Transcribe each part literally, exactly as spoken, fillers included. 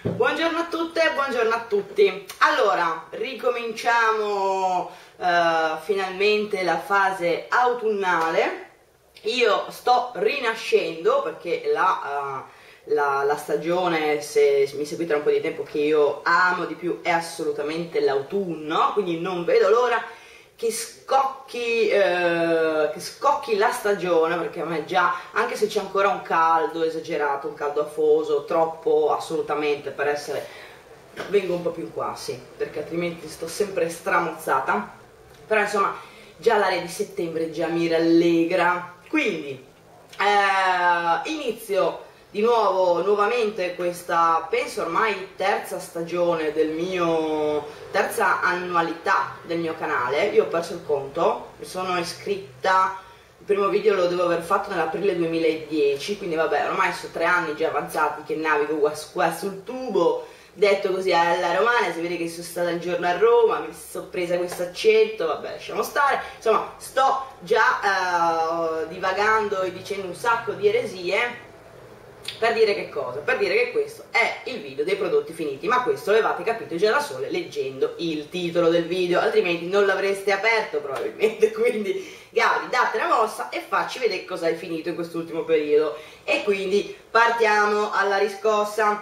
Buongiorno a tutte e buongiorno a tutti. Allora, ricominciamo uh, finalmente la fase autunnale. Io sto rinascendo perché la, uh, la, la stagione, se mi seguite da un po' di tempo, che io amo di più è assolutamente l'autunno, quindi non vedo l'ora che scocchi, eh, che scocchi la stagione, perché a me già, anche se c'è ancora un caldo esagerato, un caldo afoso, troppo assolutamente per essere, vengo un po' più in qua, sì, perché altrimenti sto sempre stramozzata, però insomma già l'aria di settembre già mi rallegra, quindi eh, inizio di nuovo, nuovamente questa, penso ormai terza stagione del mio, terza annualità del mio canale. Io ho perso il conto, mi sono iscritta, il primo video lo devo aver fatto nell'aprile duemiladieci, quindi vabbè, ormai sono tre anni già avanzati che navigo qua, qua sul tubo, detto così alla romana, si vede che sono stata un giorno a Roma, mi sono presa questo accento, vabbè, lasciamo stare, insomma, sto già uh, divagando e dicendo un sacco di eresie. Per dire che cosa? Per dire che questo è il video dei prodotti finiti, ma questo l'avete capito già da sole leggendo il titolo del video, altrimenti non l'avreste aperto probabilmente, quindi Gabi, date una mossa e facci vedere cosa hai finito in quest'ultimo periodo. E quindi partiamo alla riscossa.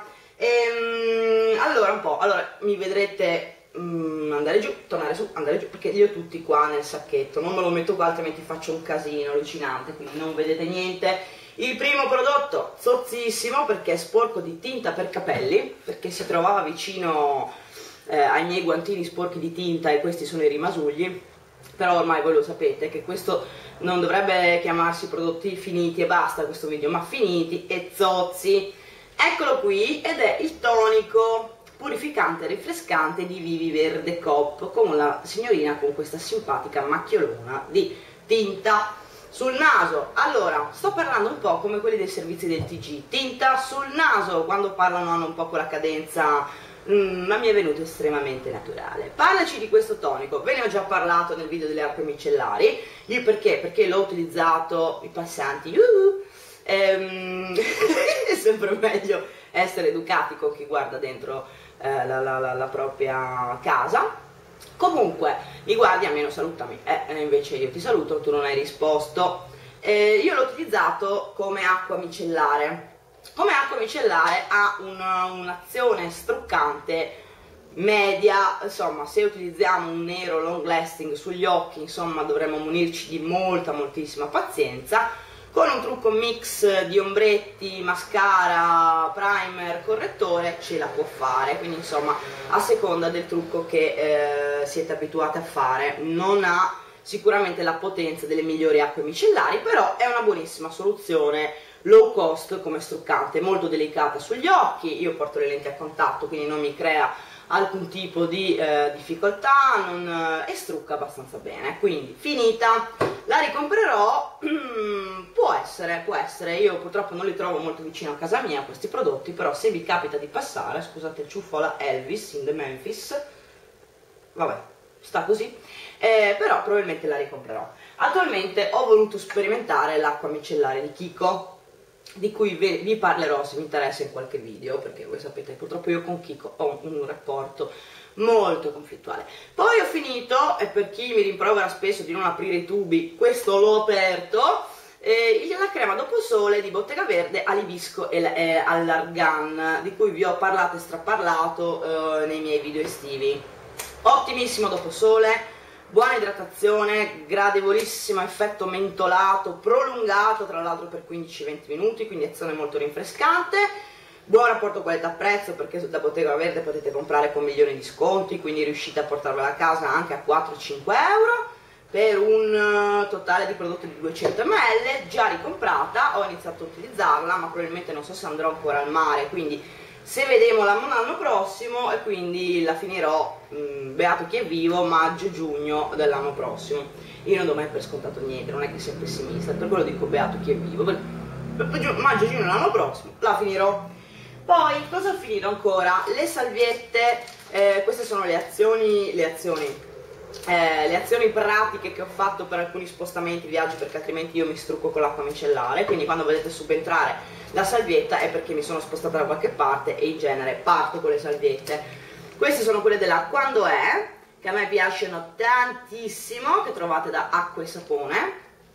Ehm, allora un po', allora mi vedrete mm, andare giù, tornare su, andare giù, perché li ho tutti qua nel sacchetto, non me lo metto qua altrimenti faccio un casino allucinante, quindi non vedete niente. Il primo prodotto, zozzissimo, perché è sporco di tinta per capelli, perché si trovava vicino eh, ai miei guantini sporchi di tinta e questi sono i rimasugli, però ormai voi lo sapete che questo non dovrebbe chiamarsi prodotti finiti e basta questo video, ma finiti e zozzi. Eccolo qui, ed è il tonico purificante e rinfrescante di Vivi Verde Cop, con la signorina con questa simpatica macchiolona di tinta sul naso. Allora, sto parlando un po' come quelli dei servizi del T G, tinta sul naso, quando parlano hanno un po' quella cadenza, mm, ma mi è venuto estremamente naturale. Parlaci di questo tonico, ve ne ho già parlato nel video delle acque micellari, io perché? Perché l'ho utilizzato, i passanti, uh, ehm, è sempre meglio essere educati con chi guarda dentro eh, la, la, la, la propria casa. Comunque, mi guardi, almeno salutami, eh, invece io ti saluto, tu non hai risposto. Eh, io l'ho utilizzato come acqua micellare. Come acqua micellare ha un'azione struccante media, insomma, se utilizziamo un nero long lasting sugli occhi, insomma, dovremmo munirci di molta, moltissima pazienza. Con un trucco mix di ombretti, mascara, primer, correttore ce la può fare, quindi insomma a seconda del trucco che eh, siete abituati a fare. Non ha sicuramente la potenza delle migliori acque micellari, però è una buonissima soluzione low cost come struccante, molto delicata sugli occhi. Io porto le lenti a contatto, quindi non mi crea alcun tipo di eh, difficoltà, non, eh, e strucca abbastanza bene. Quindi finita, la ricomprerò. può essere, può essere, io purtroppo non li trovo molto vicino a casa mia questi prodotti, però se vi capita di passare, scusate il ciuffola Elvis in the Memphis, vabbè, sta così, eh, però probabilmente la ricomprerò. Attualmente ho voluto sperimentare l'acqua micellare di Kiko, di cui vi parlerò se mi interessa in qualche video, perché voi sapete purtroppo io con Kiko ho un rapporto molto conflittuale. Poi ho finito, e per chi mi rimprovera spesso di non aprire i tubi, questo l'ho aperto, eh, la crema dopo sole di Bottega Verde all'ibisco e eh, all'argan, di cui vi ho parlato e straparlato eh, nei miei video estivi. Ottimissimo dopo sole, buona idratazione, gradevolissimo effetto mentolato, prolungato tra l'altro per quindici venti minuti, quindi azione molto rinfrescante, buon rapporto qualità-prezzo, perché da Bottega Verde potete comprare con milioni di sconti, quindi riuscite a portarvela a casa anche a quattro cinque euro, per un totale di prodotto di duecento millilitri, già ricomprata, ho iniziato a utilizzarla, ma probabilmente non so se andrò ancora al mare, quindi se vedemo l'anno prossimo, e quindi la finirò, mh, beato chi è vivo, maggio-giugno dell'anno prossimo. Io non do mai per scontato niente, non è che sia pessimista, per quello dico beato chi è vivo, maggio-giugno dell'anno prossimo la finirò. Poi cosa ho finito ancora? Le salviette, eh, queste sono le azioni, le azioni, eh, le azioni pratiche che ho fatto per alcuni spostamenti, viaggi, perché altrimenti io mi strucco con l'acqua micellare, quindi quando vedete subentrare la salvietta è perché mi sono spostata da qualche parte e in genere parto con le salviette. Queste sono quelle della Quando È, che a me piacciono tantissimo, che trovate da Acqua e Sapone.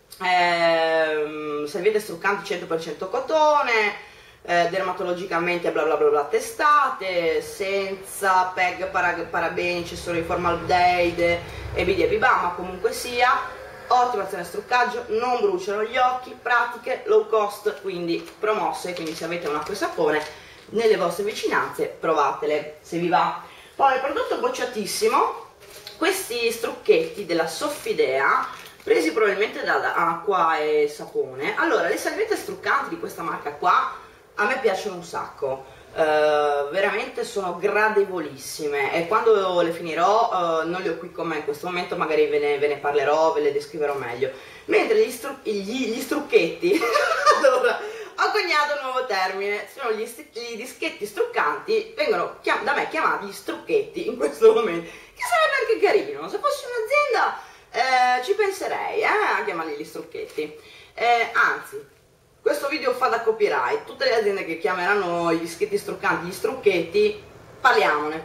Eh, salviette struccanti cento per cento cotone, eh, dermatologicamente bla bla bla bla testate, senza P E G, para, parabenici, solo in formaldeide e bidi e bibà, ma comunque sia, ottima azione struccaggio, non bruciano gli occhi, pratiche, low cost, quindi promosse, quindi se avete un acqua e sapone nelle vostre vicinanze provatele, se vi va. Poi il prodotto bocciatissimo, questi strucchetti della Soffidea, presi probabilmente da, da acqua e sapone. Allora, le salviette struccanti di questa marca qua a me piacciono un sacco, uh, veramente sono gradevolissime e quando le finirò, uh, non le ho qui con me in questo momento, magari ve ne, ve ne parlerò, ve le descriverò meglio. Mentre gli, stru gli, gli strucchetti, allora, ho coniato un nuovo termine, sono gli, gli dischetti struccanti, vengono da me chiamati gli strucchetti in questo momento, che sarebbe anche carino, se fossi un'azienda eh, ci penserei eh, a chiamarli gli strucchetti, eh, anzi, questo video fa da copyright, tutte le aziende che chiameranno gli dischetti struccanti gli strucchetti, parliamone.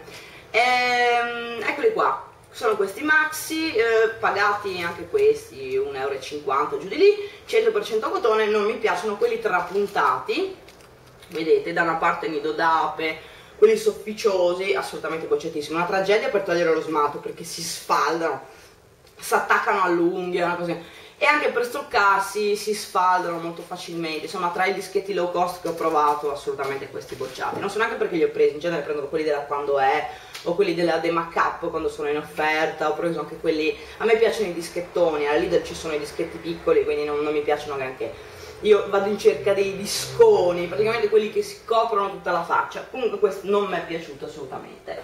Ehm, eccoli qua, sono questi maxi, eh, pagati anche questi un euro e cinquanta giù di lì, cento per cento cotone. Non mi piacciono quelli trapuntati, vedete, da una parte nido d'ape, quelli sofficiosi, assolutamente bocciatissimi, una tragedia per togliere lo smalto perché si sfaldano, si attaccano all'unghia, una cosa. E anche per struccarsi si sfaldano molto facilmente, insomma tra i dischetti low cost che ho provato assolutamente questi bocciati, non so neanche perché li ho presi, in genere prendo quelli della Quando È o quelli della The Make-up quando sono in offerta, ho preso anche quelli, a me piacciono i dischettoni, alla Lidl ci sono i dischetti piccoli quindi non, non mi piacciono granché, io vado in cerca dei disconi, praticamente quelli che si coprono tutta la faccia, comunque questo non mi è piaciuto assolutamente.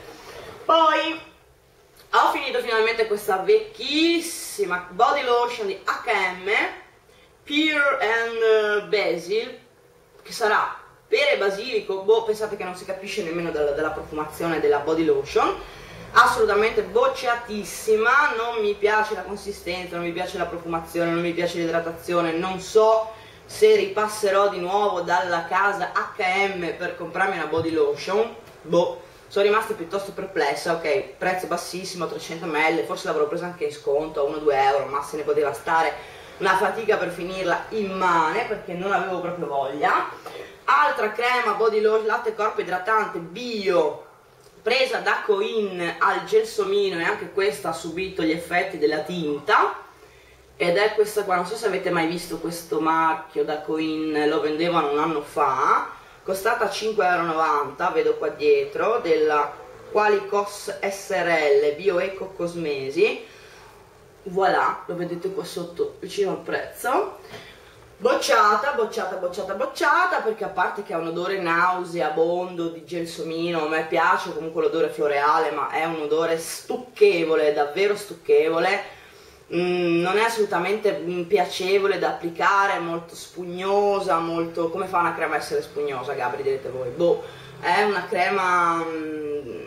Poi ho finito finalmente questa vecchissima body lotion di H and M, Pear and Basil, che sarà pere e basilico, boh, pensate che non si capisce nemmeno dalla, dalla profumazione della body lotion, assolutamente bocciatissima, non mi piace la consistenza, non mi piace la profumazione, non mi piace l'idratazione, non so se ripasserò di nuovo dalla casa H and M per comprarmi una body lotion, boh. Sono rimasta piuttosto perplessa, ok, prezzo bassissimo, trecento millilitri, forse l'avrò presa anche in sconto a uno due euro, ma se ne poteva stare, una fatica per finirla immane perché non avevo proprio voglia. Altra crema body lotion, latte corpo idratante bio, presa da Coin al gelsomino e anche questa ha subito gli effetti della tinta. Ed è questa qua, non so se avete mai visto questo marchio da Coin, lo vendevano un anno fa. Costata cinque e novanta euro, vedo qua dietro, della Qualicos S R L Bio Eco Cosmesi, voilà, lo vedete qua sotto vicino al prezzo. Bocciata, bocciata, bocciata, bocciata, perché a parte che ha un odore nauseabondo di gelsomino, a me piace comunque l'odore floreale, ma è un odore stucchevole, davvero stucchevole. Mm, non è assolutamente piacevole da applicare, è molto spugnosa, molto... come fa una crema a essere spugnosa, Gabri, direte voi? Boh, è una crema mm,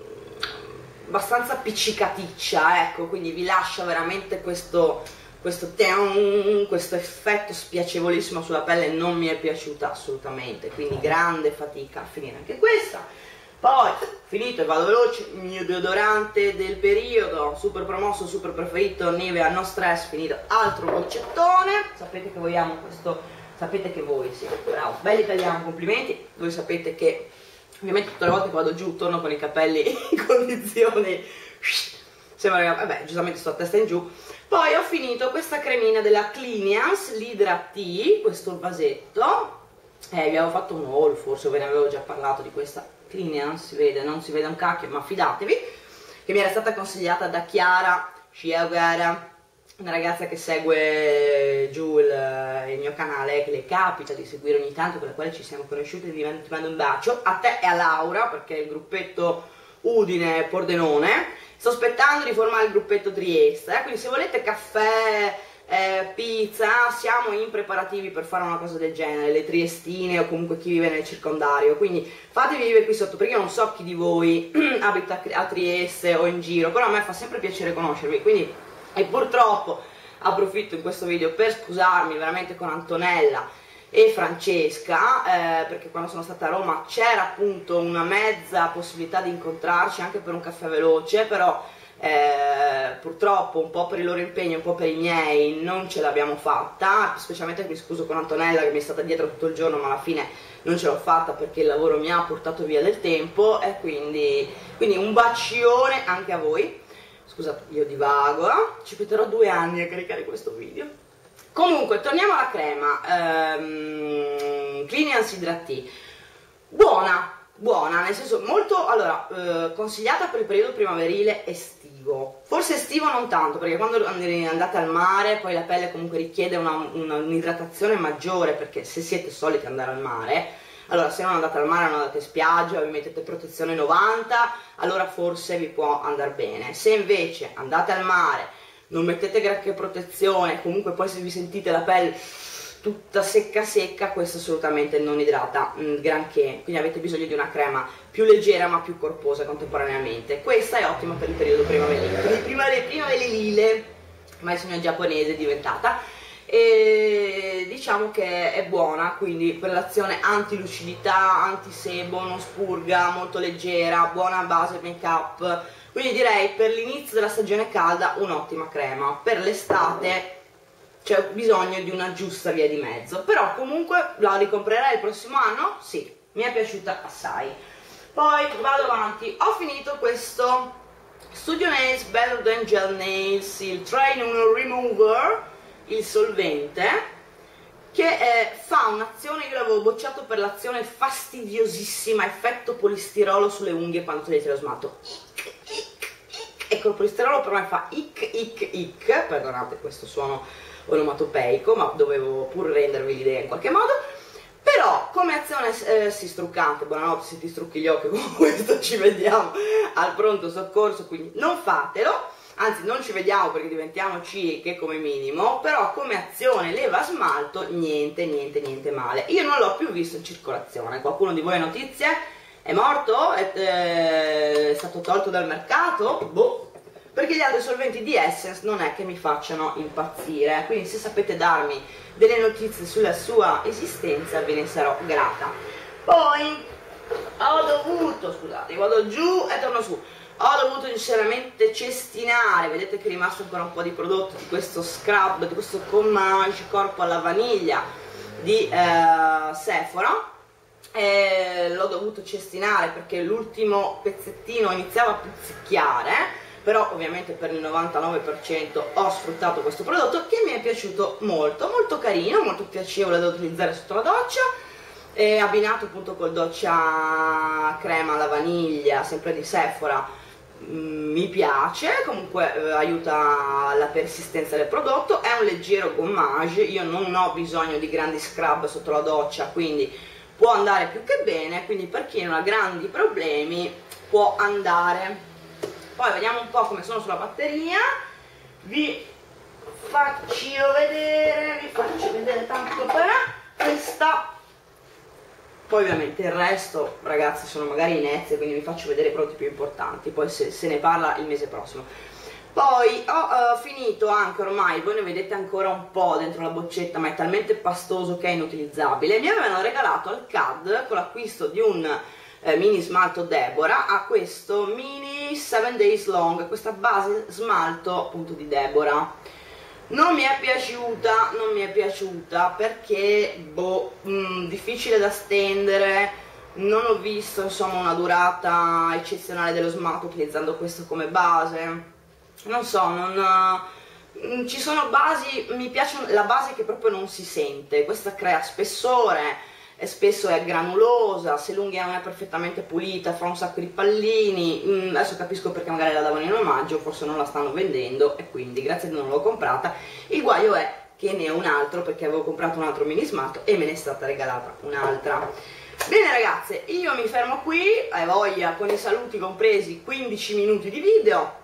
abbastanza appiccicaticcia, ecco, quindi vi lascia veramente questo, questo, teon, questo effetto spiacevolissimo sulla pelle, non mi è piaciuta assolutamente, quindi grande fatica a finire anche questa. Poi, finito e vado veloce, il mio deodorante del periodo, super promosso, super preferito, Nivea No Stress, finito, altro boccettone, sapete che vogliamo questo, sapete che voi, sì, bravo, belli italiano, complimenti, voi sapete che ovviamente tutte le volte che vado giù torno con i capelli in condizioni, sembra, vabbè, giustamente sto a testa in giù. Poi ho finito questa cremina della Clinians, l'Hydra Tea, questo vasetto, eh, vi avevo fatto un haul, forse ve ne avevo già parlato di questa Clinians, si vede, non si vede un cacchio, ma fidatevi, che mi era stata consigliata da Chiara Chiara, una ragazza che segue giù il, il mio canale, che le capita di seguire ogni tanto, con la quale ci siamo conosciuti, ti mando un bacio, a te e a Laura, perché il gruppetto Udine Pordenone, sto aspettando di formare il gruppetto Trieste, eh? Quindi se volete caffè eh, pizza, siamo in preparativi per fare una cosa del genere, le triestine o comunque chi vive nel circondario, quindi fatevi vivere qui sotto, perché io non so chi di voi abita a Trieste o in giro, però a me fa sempre piacere conoscervi, quindi, e purtroppo approfitto in questo video per scusarmi veramente con Antonella e Francesca, eh, perché quando sono stata a Roma c'era appunto una mezza possibilità di incontrarci anche per un caffè veloce, però Eh, purtroppo un po' per il loro impegno, un po' per i miei non ce l'abbiamo fatta, specialmente mi scuso con Antonella che mi è stata dietro tutto il giorno, ma alla fine non ce l'ho fatta perché il lavoro mi ha portato via del tempo, e quindi, quindi un bacione anche a voi. Scusate, io divago, eh? Ci metterò due anni a caricare questo video. Comunque torniamo alla crema, ehm, Clean and Hydrate, buona buona, nel senso molto, allora, eh, consigliata per il periodo primaverile estivo, forse estivo non tanto, perché quando andate al mare poi la pelle comunque richiede un'idratazione maggiore, perché se siete soliti andare al mare, allora se non andate al mare, non andate in spiaggia, vi mettete protezione novanta, allora forse vi può andare bene. Se invece andate al mare, non mettete granché protezione, comunque poi se vi sentite la pelle tutta secca secca, questo assolutamente non idrata mh, granché, quindi avete bisogno di una crema più leggera ma più corposa contemporaneamente. Questa è ottima per il periodo primaverile, quindi primaverile, ma il sogno giapponese è diventata, e diciamo che è buona, quindi per l'azione anti-lucidità, anti-sebo, non spurga, molto leggera, buona base make up, quindi direi per l'inizio della stagione calda un'ottima crema. Per l'estate c'è bisogno di una giusta via di mezzo, però comunque la ricomprerei il prossimo anno, sì, mi è piaciuta assai. Poi vado avanti, ho finito questo Studio Nails Better Than Gel Nails, il Train Remover, il solvente, che eh, fa un'azione, io l'avevo bocciato per l'azione fastidiosissima, effetto polistirolo sulle unghie quando togliete lo smalto. Ecco, il polistirolo per me fa ic ic ic, perdonate questo suono onomatopeico, ma dovevo pur rendervi l'idea in qualche modo. Però come azione eh, si struccante, buonanotte se ti strucchi gli occhi, con questo ci vediamo al pronto soccorso, quindi non fatelo, anzi non ci vediamo perché diventiamo cieche come minimo, però come azione leva smalto niente niente niente male. Io non l'ho più visto in circolazione. Qualcuno di voi ha notizie? È morto? È, eh, è stato tolto dal mercato? Boh, perché gli altri solventi di Essence non è che mi facciano impazzire, quindi se sapete darmi delle notizie sulla sua esistenza ve ne sarò grata. Poi ho dovuto, scusate, vado giù e torno su, ho dovuto sinceramente cestinare, vedete che è rimasto ancora un po' di prodotto di questo scrub, di questo gommage corpo alla vaniglia di eh, Sephora, e l'ho dovuto cestinare perché l'ultimo pezzettino iniziava a pizzichiare, però ovviamente per il novantanove per cento ho sfruttato questo prodotto che mi è piaciuto molto, molto carino, molto piacevole da utilizzare sotto la doccia, e abbinato appunto col doccia crema alla vaniglia, sempre di Sephora, mh, mi piace, comunque eh, aiuta la persistenza del prodotto, è un leggero gommage, io non ho bisogno di grandi scrub sotto la doccia, quindi può andare più che bene, quindi per chi non ha grandi problemi può andare. Poi vediamo un po' come sono sulla batteria, vi faccio vedere, vi faccio vedere tanto per questa, poi ovviamente il resto ragazzi sono magari inezie, quindi vi faccio vedere i prodotti più importanti, poi se, se ne parla il mese prossimo. Poi ho uh, finito anche ormai, voi ne vedete ancora un po' dentro la boccetta, ma è talmente pastoso che è inutilizzabile. Mi avevano regalato al C A D con l'acquisto di un eh, mini smalto Deborah a questo mini seven days long, questa base smalto appunto di Deborah. Non mi è piaciuta, non mi è piaciuta perché boh, mh, difficile da stendere, non ho visto insomma una durata eccezionale dello smalto utilizzando questo come base. Non so, non, uh, ci sono basi, mi piace la base che proprio non si sente, questa crea spessore, e spesso è granulosa, se l'unghia non è perfettamente pulita fa un sacco di pallini, mm, adesso capisco perché magari la davano in omaggio, forse non la stanno vendendo e quindi grazie a Dio non l'ho comprata. Il guaio è che ne ho un altro perché avevo comprato un altro mini smalto e me ne è stata regalata un'altra. Bene ragazze, io mi fermo qui, hai voglia, con i saluti compresi quindici minuti di video.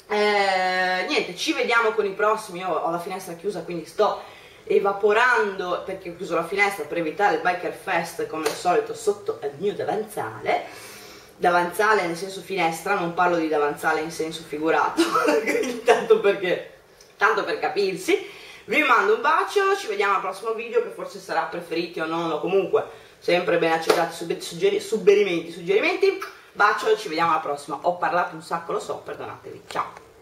eh, niente, ci vediamo con i prossimi. Io ho la finestra chiusa, quindi sto evaporando perché ho chiuso la finestra per evitare il Biker Fest come al solito sotto il mio davanzale. Davanzale nel senso finestra, non parlo di davanzale in senso figurato, tanto perché tanto per capirsi. Vi mando un bacio, ci vediamo al prossimo video, che forse sarà preferiti o non, o comunque sempre ben accettati suggeri suggerimenti, suggerimenti. Bacio, ci vediamo alla prossima. Ho parlato un sacco, lo so, perdonatevi. Ciao.